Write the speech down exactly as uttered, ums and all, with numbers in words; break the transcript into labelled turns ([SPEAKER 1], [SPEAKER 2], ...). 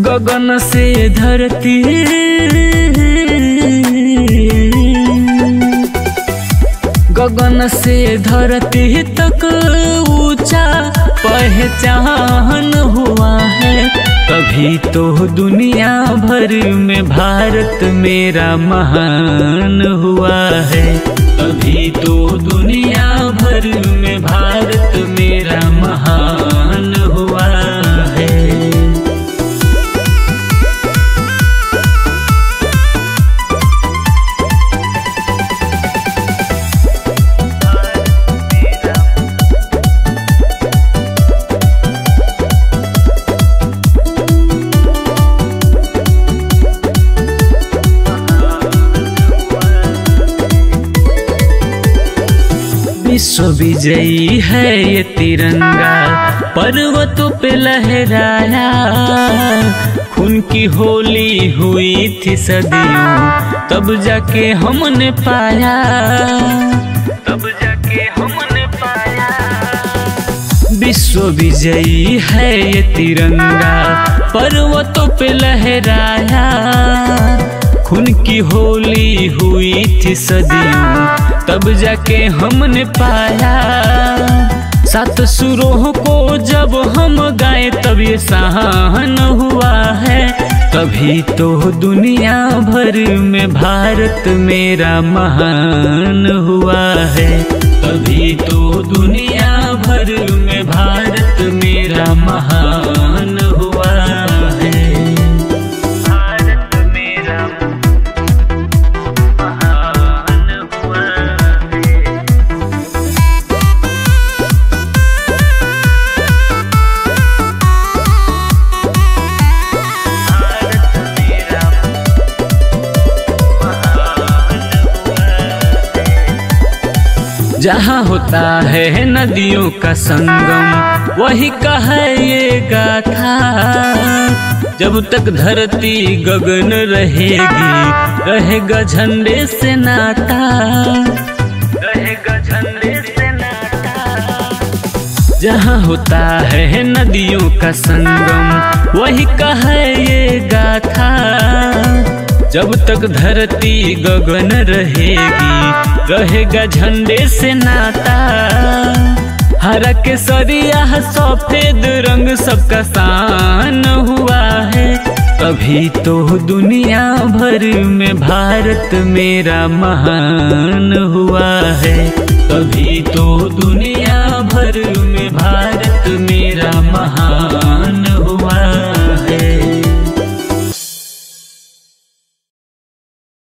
[SPEAKER 1] गगन से धरती गगन से धरती तक ऊंचा पहचान हुआ है। कभी तो दुनिया भर में भारत मेरा महान हुआ है। कभी तो दुनिया भर में भारत मेरा महान हुआ है। विश्व विजयी है ये तिरंगा, पर्वतों पे लहराया। खून की होली हुई थी सदियों, तब जाके हमने पाया, तब जाके हमने पाया। विश्व विजयी है ये तिरंगा, पर्वतों पे लहराया। खून की होली हुई थी सदियों, तब जाके हमने पाया। सात सुरों को जब हम गाए तब ये शान हुआ है। कभी तो दुनिया भर में भारत मेरा महान हुआ है। कभी तो दुनिया भर में भारत मेरा महान हुआ है। जहाँ होता है नदियों का संगम, वही का है ये गाथा। जब तक धरती गगन रहेगी, रहेगा झंडे से नाता, रहेगा झंडे से नाता। जहाँ होता है नदियों का संगम, वही का है ये गाथा। जब तक धरती गगन रहेगी, रहेगा झंडे से नाता। हरा केसरिया सफेद रंग सबका शान हुआ है। कभी तो दुनिया भर में भारत मेरा महान हुआ है। कभी तो दुनिया भर में भारत में